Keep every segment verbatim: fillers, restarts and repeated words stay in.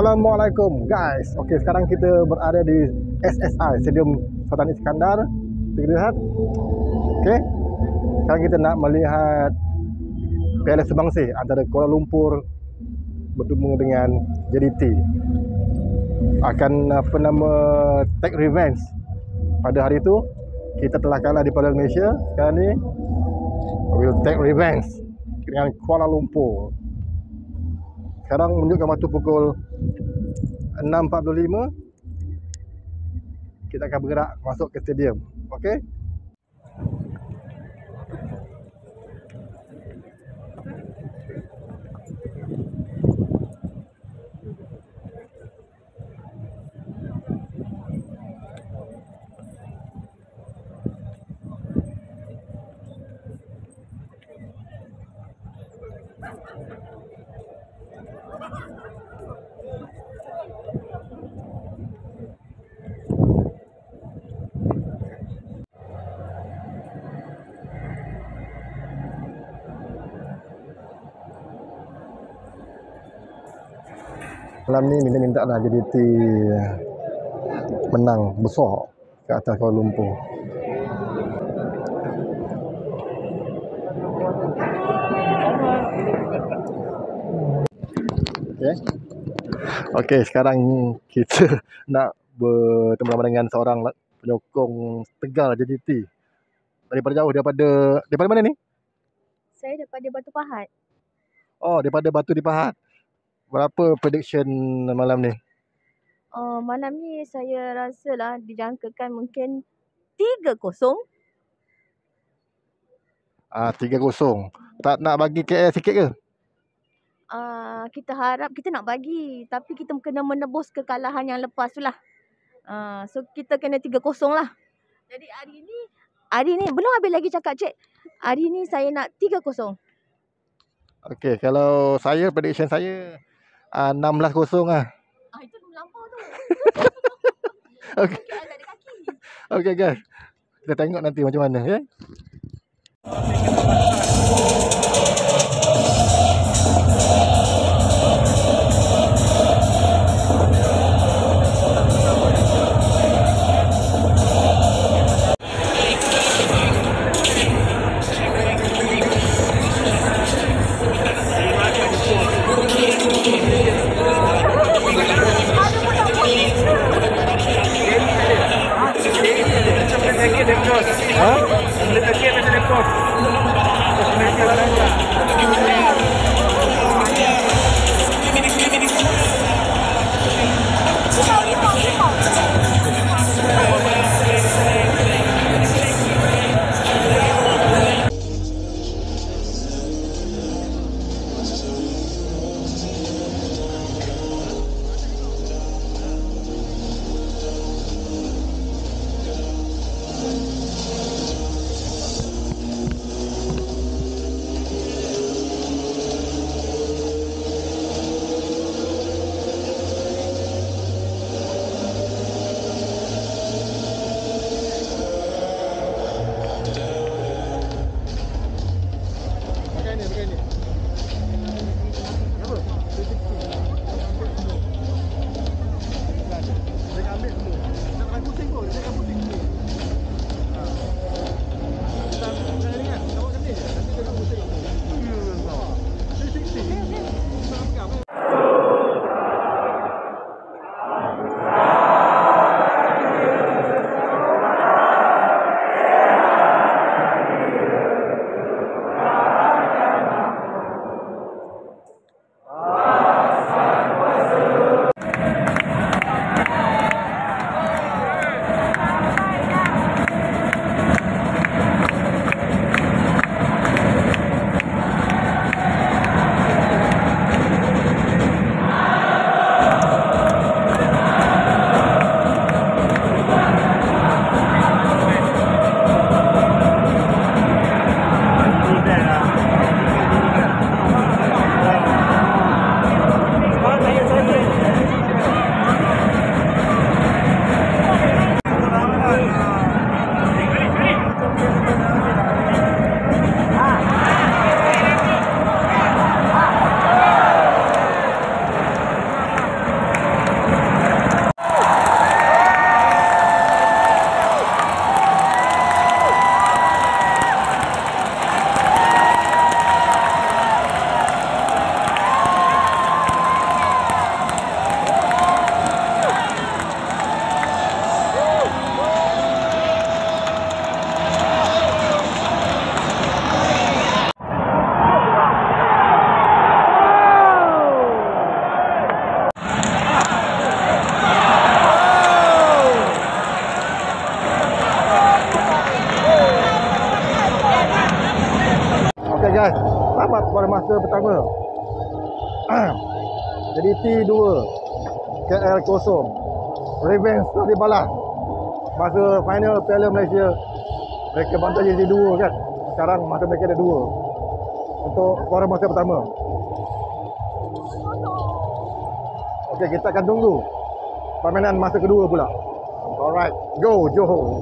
Assalamualaikum guys. Okey, sekarang kita berada di S S I Stadium Sultan Iskandar. Kita lihat. Okey. Sekarang kita nak melihat Piala Sebangsih antara Kuala Lumpur bertemu dengan J D T. Akan apa nama take revenge. Pada hari itu kita telah kalah di Piala Malaysia. Sekarang ni will take revenge dengan Kuala Lumpur. Sekarang menunjukkan waktu pukul enam empat puluh lima. Kita akan bergerak masuk ke stadium. Okey. Malam ni minta-minta lah J D T menang besar ke atas Kuala Lumpur. Okay. Okey, sekarang kita nak bertemu dengan seorang penyokong Tegar J D T. Daripada jauh, daripada daripada mana ni? Saya daripada Batu Pahat. Oh, daripada Batu di Pahat. Berapa prediction malam ni? Uh, malam ni saya rasa lah dijangkakan mungkin tiga kosong. Ah, tiga kosong. Tak nak bagi K L sikit ke? Uh, kita harap kita nak bagi, tapi kita kena menebus kekalahan yang lepas tu lah. Uh, so kita kena tiga kosong lah. Jadi hari ni, hari ni belum habis lagi cakap cik. Hari ni saya nak tiga kosong. Okey, kalau saya prediction saya uh, enam belas kosong lah. Ah, itu melampau tu. Okey. Okey guys. Kita tengok nanti macam mana ya. guys, selamat pada masa pertama. Jadi T dua, K L kosong. Revenge telah dibalas. Masa final Piala Malaysia, mereka bantai jadi dua kan. Sekarang masa mereka ada dua. Untuk skor masa pertama. Okey, kita akan tunggu permainan masa kedua pula. Alright, go Johor.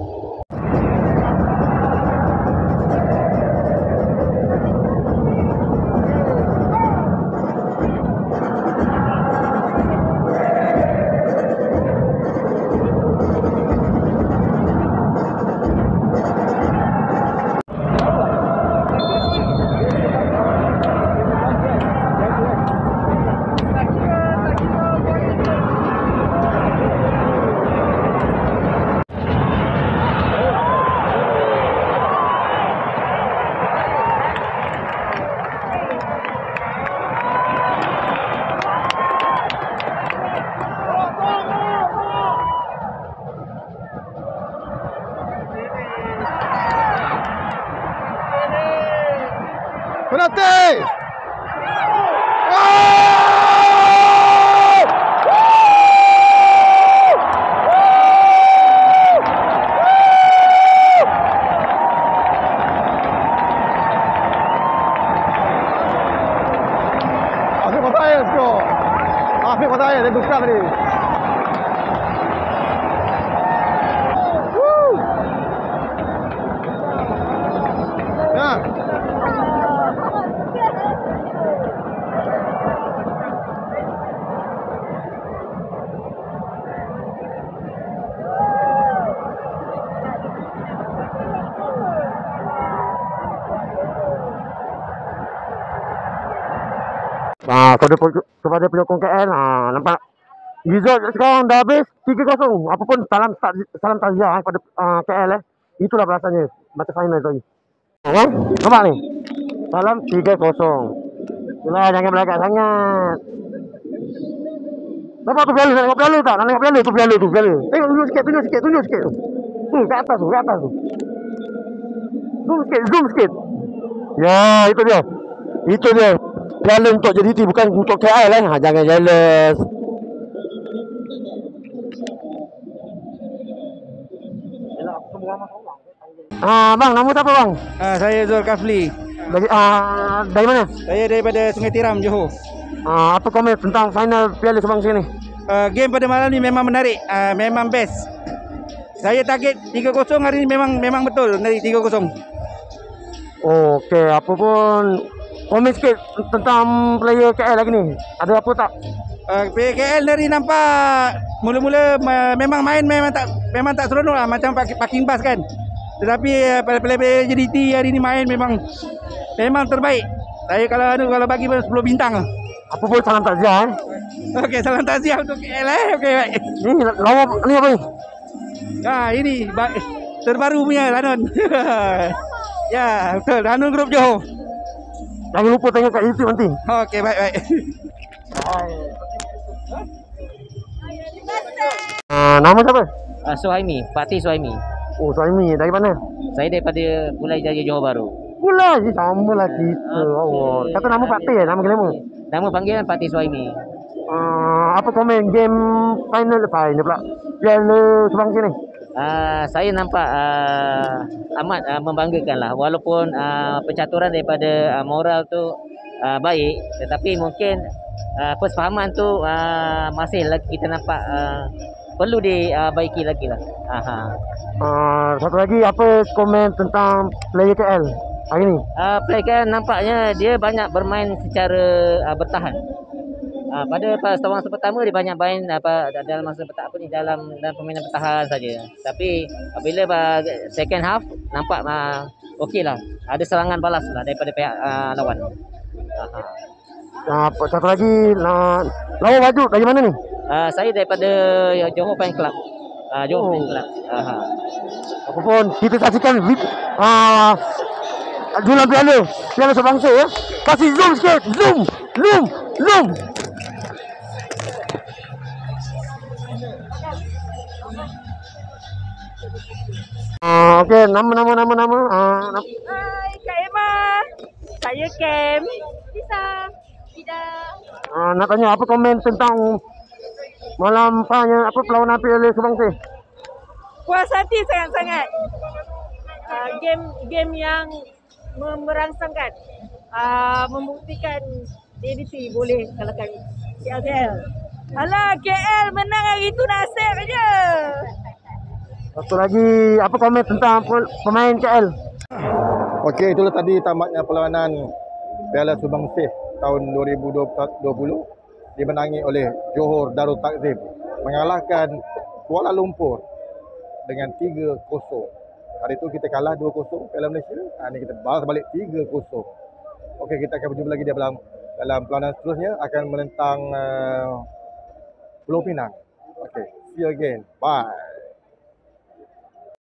Penalti! Afiq Fatayah skor. Afiq Fatayah dia tukar tadi. Woo! Ya. Ah, kepada kepada penyokong K L, ah, nampak result sekarang dah habis tiga kosong. Apapun salam salam takziah kepada uh, K L eh. Itulah rasanya mata final tadi. Oh, nampak ni. Salam tiga kosong. Itulah, jangan berlagak sangat. Nampak tu piala, nampak piala tak? Nampak piala tu piala tu piala. Tengok tunjuk sikit, tunjuk sikit, tunjuk sikit tu. Hmm, kat atas tu, kat atas tu. Zoom sikit, zoom sikit. Ya, itu dia. Itu dia. Piala untuk J D T, bukan untuk K L eh. Ha, jangan jealous. Ah, bang, nama siapa bang? Ah, saya Zulkafli. Dari ah dari mana? Saya daripada Sungai Tiram, Johor. Ah, apa komen tentang final Piala Sebangsa ni? Uh, game pada malam ni memang menarik, uh, memang best. Saya target tiga kosong hari ni, memang memang betul dari tiga kosong. Oh, okey, apa pun komen sikit tentang player K L lagi ni. Ada apa tak? Uh, K L dari nampak mula-mula uh, memang main memang tak memang tak seronok lah, macam parking bus kan. Tetapi uh, player-player J D T hari ni main memang memang terbaik. Saya kalau anu kalau bagi sepuluh bintang lah. Apa pun salam takziah eh. Okey, salam takziah untuk K L eh. Okey, baik. Ni lawa ni apa ni? Ah, ini terbaru punya Lanun. Ya, betul. Lanun Group Johor. Jangan lupa tengok kat YouTube nanti. Okey, baik baik. Ah, nama siapa? Uh, Suhaimi, Fatih Suhaimi. Oh, Suhaimi. Dari mana? Saya daripada Pulau Jaya, Johor Bahru. Pula je sama lah kita. Oh, kata nama Fatih eh, nama kelima. Nama panggilan Fatih Suhaimi. Ah, apa komen game final final pula? Piala Sebangsa ni. Uh, saya nampak uh, amat uh, membanggakan lah. Walaupun uh, pencaturan daripada uh, moral tu uh, baik, tetapi mungkin uh, persefahaman tu uh, masih lagi kita nampak uh, perlu dibaiki uh, lagi lah. Aha. Uh, satu lagi, apa komen tentang player K L hari ni? Uh, play kan nampaknya dia banyak bermain secara uh, bertahan. Uh, pada fasa masa pertama dia banyak main apa dalam masa bertahan apa ni dalam dalam permainan bertahan saja. Tapi apabila uh, second half nampak uh, okeylah. Ada serangan balas lah daripada pihak uh, lawan. Aha. Uh, satu lagi, uh, lawan baju dari mana ni? Uh, saya daripada uh, Johor Fan Club. Uh, Johor oh. Fan Club. Aha. Apa pun kita saksikan uh, jualan piala Piala Sebangsa ya. Kasih zoom sikit, zoom, zoom, zoom. Uh, okey, nama nama nama nama. Uh, Hai, Kak Emma. Saya Kem. Bisa. Tidak. Ah, nak tanya apa komen tentang malam apa apa perlawanan Piala Sumbangsi? Puas hati sangat-sangat. Uh, game game yang merangsangkan, uh, membuktikan D D T boleh kalahkan K L. Alah, K L menang hari itu nasib aja. Satu lagi apa komen tentang pemain K L? Okey, itulah tadi tamatnya perlawanan Piala Sumbangsi tahun dua ribu dua puluh dimenangi oleh Johor Darul Takzim mengalahkan Kuala Lumpur dengan tiga kosong. Hari itu kita kalah dua kosong Piala Malaysia. Ha, ni kita balas balik tiga kosong. Okey, kita akan berjumpa lagi di dalam dalam perlawanan seterusnya akan menentang uh, Pulau Pinang. Okey, see you again. Bye.